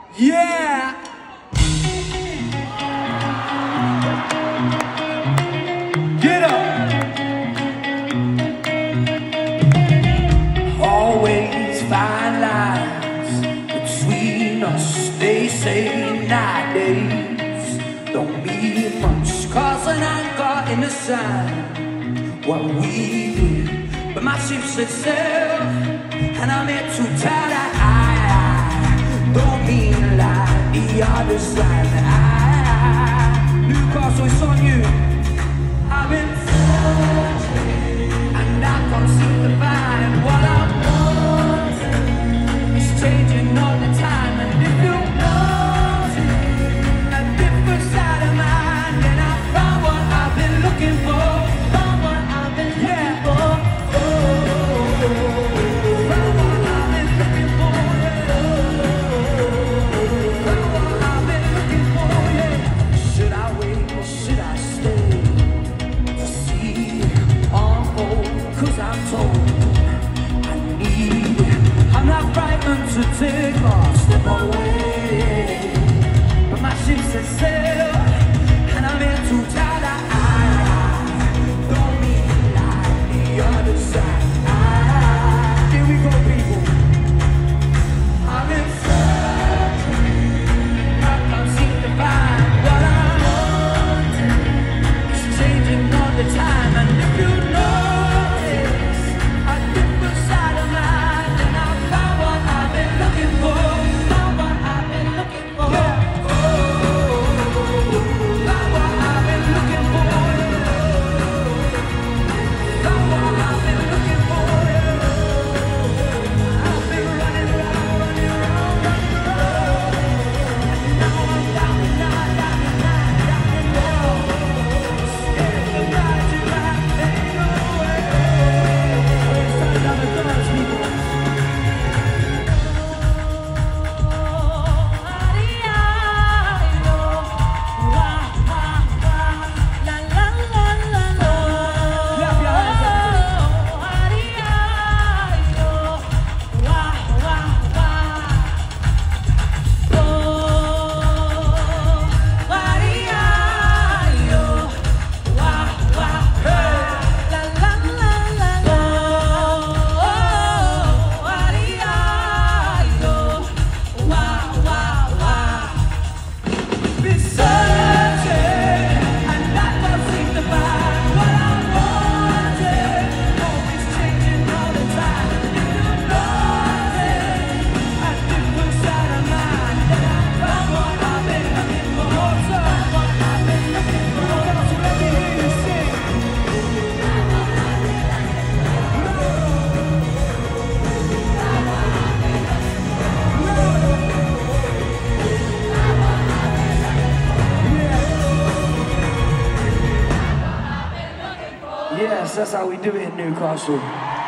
Yeah! Get up! Always find lines between us, they say nowadays. Don't mean much, cause an anchor in the sand. What we do, but my ship set sail, and I'm here to tell that I don't mean like the other side. Newcastle, it's on you. I've been searching, and I can't seem to find what I want. It's changing all the time, and if you notice a different side of mine, then I found what I've been looking for. Found what I've been looking for. Found what I've been looking for. Found what I've been looking for. Yeah. Should I wait or should I stay to see unfold? 'Cause I'm told I need it. I'm not frightened to take a step away, but my ship set sail, and I'm here to tell that I don't mean like the other side. Here we go, people. I've been searching, I can't seem to find what I want. It's changing all the time, and if you notice a different side of mine, then I found what I've been looking for. Found what I've been looking for. Yeah. Found what I've been looking for. Found what I've been looking for. I've been running around, running around, running around. Now I'm down and down, down and down, down and down. Scared to ride you back, ain't no way. It's time to have a dance, people. Clap your hands, been searching, and I can't seem to find what I wanted. Always changing all the time. If you notice a different side of mine, then I found what I've been looking for. So what I've been looking for. So let me hear you sing. Yes, that's how we do it in Newcastle.